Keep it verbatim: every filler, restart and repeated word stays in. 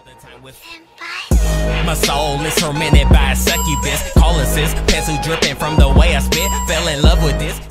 My soul is tormented by a succubus. Call assist, pencil dripping from the way I spit. Fell in love with this.